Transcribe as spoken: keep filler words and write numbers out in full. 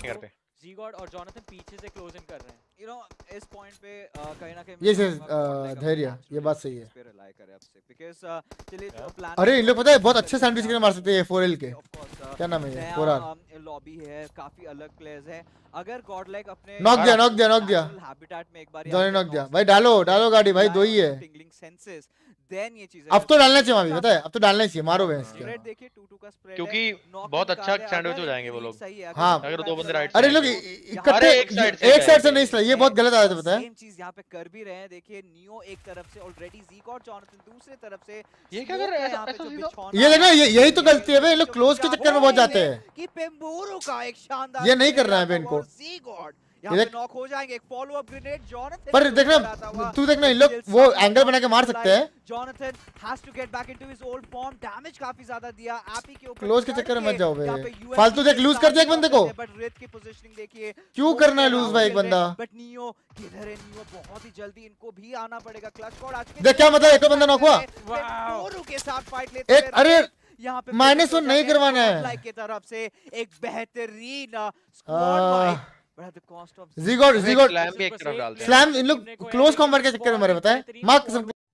घर पे ज़ीगॉड और जोनाथन पीछे से क्लोज इन कर रहे हैं। यू नो इस पॉइंट पे कहीं ना कहीं ये धैर्य ये बात सही है। बिकॉज़ चलिए जो प्लान अरे इन लोग पता है बहुत अच्छे सैंडविच के मार सकते हैं फोर एल के, क्या नाम है ये फोर आर लॉबी है, काफी अलग प्लेयर्स है। अगर गॉड लाइक अपने नॉक दिया नॉक दिया नॉक दिया हैबिटेट में एक बार जॉनी नॉक दिया भाई, डालो डालो गाड़ी भाई, दो ही है टिंगलिंग सेंसेस, देन ये चीजें अब तो डालना चाहिए अभी, पता है अब तो डालना ही चाहिए, मारो भैंस के। स्प्रेड देखिए टू टू का स्प्रेड क्योंकि बहुत अच्छा सैंडविच हो जाएंगे वो लोग। हाँ अगर दो बंदे राइट अरे लोग इकट्ठे एक साइड से एक साइड से नहीं, ये बहुत गलत आदत है पता है। सेम चीज यहां पे कर भी रहे हैं, देखिए नियो एक तरफ से ऑलरेडी ज़ीगॉड जोनाथन दूसरे तरफ से। ये क्या कर रहे हैं ऐसा ऐसा ये देखना यही तो गलती है भाई, लोग क्लोज के चक्कर में बहुत जाते हैं कि पेम्बोरो का एक शानदार ये नहीं करना है इनको। ज़ीगॉड यहाँ पे नॉक हो जाएंगे, एक फॉलो अप ग्रेनेड जोनाथन पर देखना तू देखना इन लोग वो एंगल बना के मार सकते हैं। Jonathan has to get back into his old form, damage काफी ज्यादा दिया एपी के ऊपर। क्लोज के चक्कर में मत जाओ भाई, फालतू देख लूज कर दिया एक बंदे को, बट रिथ की पोजीशनिंग देखिए क्यों करना है लूज भाई एक बंदा। बट नियो किधर है, नियो बहुत ही जल्दी इनको भी आना पड़ेगा। क्लच शॉट आज देख क्या मतलब, एक बंदा नॉक हुआ पेम्बोरो के साथ फाइट लेते एक, अरे यहाँ पे माइनस वन नहीं करवाना है लाइक की तरफ से एक बेहतरीन स्क्वाड वाइड। ज़ीगॉड ज़ीगॉड स्लैम भी एक तरफ डालते हैं। स्लैम इन लोग क्लोज कॉम्बैट के चक्कर में मरे, बताए मार्क